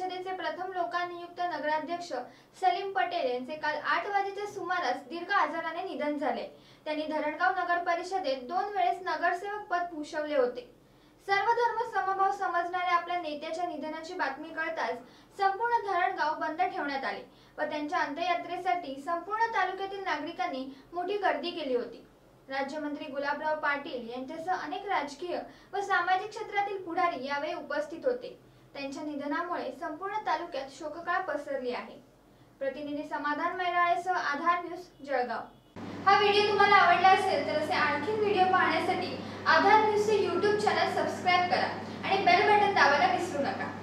परिषदेचे प्रथम लोकानियुक्त नगराध्यक्ष सलीम पटेल यांचे काल 8 वाजेच्या सुमारास दीर्घ आजाराने निधन झाले। त्यांनी धरणगाव नगर परिषदेत 2 वेळेस नगरसेवक पद भूषवले होते। सर्व धर्म समभाव समजणाऱ्या आपल्या नेत्याच्या निधनाची बातमी कळताच संपूर्ण धरणगाव बंद ठेवण्यात आले व त्यांच्या अंत्ययात्रेसाठी संपूर्ण तालुक्यातील नागरिकांनी मोठी गर्दी केली होती। राज्यमंत्री गुलाबराव पाटील यांच्यासह अनेक राजकीय व सामाजिक क्षेत्रातील पुढारी यावेळी उपस्थित होते। त्यांच्या निधनामुळे संपूर्ण तालुक्यात शोककळा पसरली आहे। प्रतिनिधी समाधान मैराळेसह आधार न्यूज जळगाव। हा व्हिडिओ तुम्हाला आवडला असेल तर असे आणखी व्हिडिओ पाहण्यासाठी आधार न्यूजचे YouTube चॅनल सबस्क्राइब करा आणि बेल बटन दाबायला विसरू नका।